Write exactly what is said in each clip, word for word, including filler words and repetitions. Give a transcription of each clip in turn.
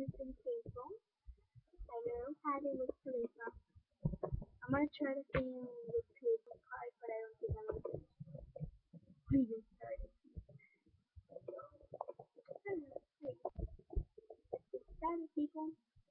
using Payphone. Hello, having with Khalifa. I'm gonna try to film with Khalifa card, but I don't think I'm gonna finish. We just started. Hello, hey, get started, people.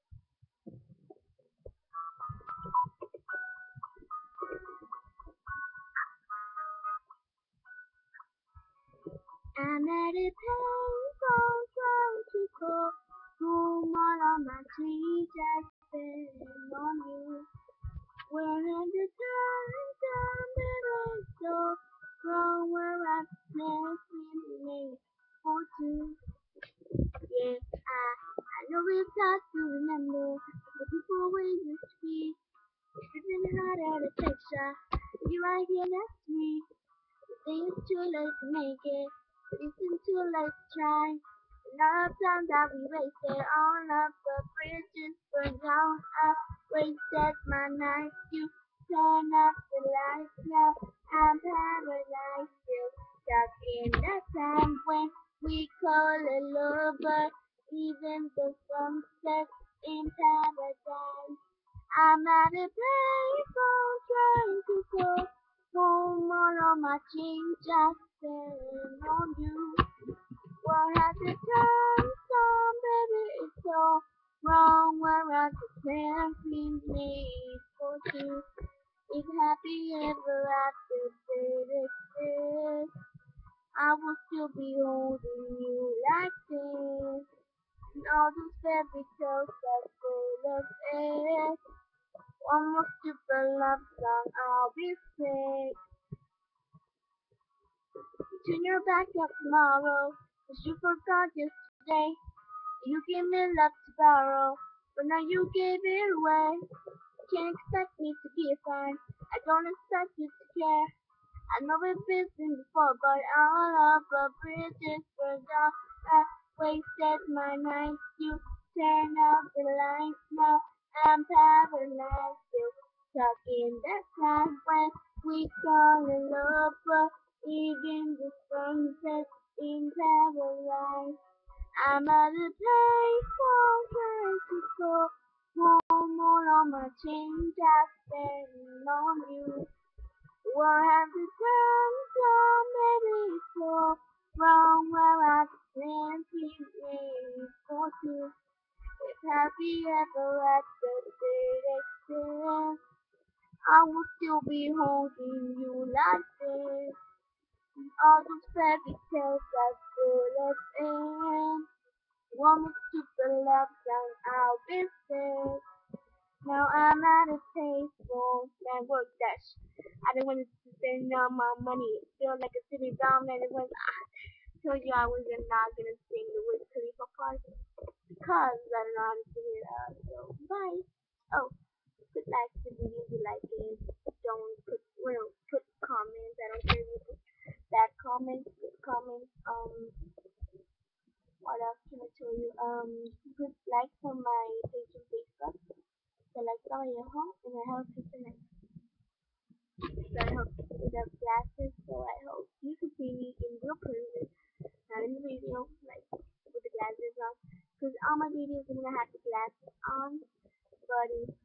I'm at a payphone trying to call home. All of my trees have been on you. When at the time, time that I so wrong where I've never been made for two. Yeah, I, I know it's hard to remember the people we used to be. It's been harder to picture you right here next to me. You think it's too late to make it, but it isn't too late to try. And all the time that we wasted on up the bridges burned down, I wasted my nights. You turn up the lights now. I'm paralyzed, still stuck in that time when we call it love, but even the sunset in paradise. I'm at a place on trying to go home. All of my change just spent on you. What has it done? Some baby, it's so wrong. Where I could simply made for two. If happy ever after did exist, I will still be holding you like this. And all those fairy tales that full of it. Almost super love song I'll be sick. Turn your back up tomorrow, cause you forgot yesterday. You gave me love to borrow, but now you gave it away. You can't expect me to be fine, I don't expect you to care. I know we've been before, but all of the bridges burned down. I wasted my nights, you turn out the lights now. I'm paralyzed, still stuck in that time when we fall in love, but even the sunset in paradise. I'm at a place for trying to go home. All of my change I spend on you. What have you done? So maybe it's so wrong where I simply made for two. If happy ever after did exist, I will still be holding you like this. All those fairy tales that full of in. One with super love song I'll be sick. Now I'm at a place for that work dash. I don't want to spend all my money. Feel like a city down and it was I told you I was not gonna sing the Wiz Khalifa part because I don't know how to sing it out. So bye. Oh, put like the video if you like it. Don't put well put comments. I don't care if you put bad comments, good comments. Um what else can I tell you? Um put likes on my page on Facebook. So like on your home and I help you tonight. So I hope without glasses, so I hope you can see me in real person, not in the video, like with the glasses on. Because all my videos I'm gonna have the glasses on, but in